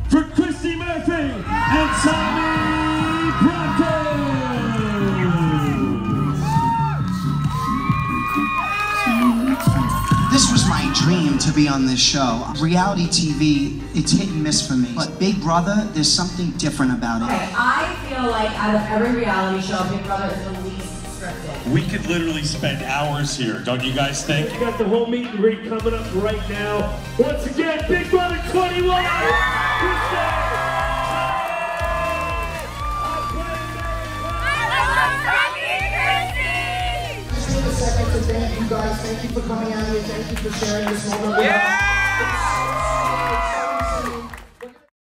for Christie and Bracco. This was my dream to be on this show. Reality TV, it's hit and miss for me. But Big Brother, there's something different about it. Okay, I feel like out of every reality show, Big Brother is the least scripted. We could literally spend hours here, don't you guys think? We got the whole meet and greet coming up right now. Once again, Big Brother 21! Just take a second to thank you guys. Thank you for coming out here. Thank you for sharing this moment with us.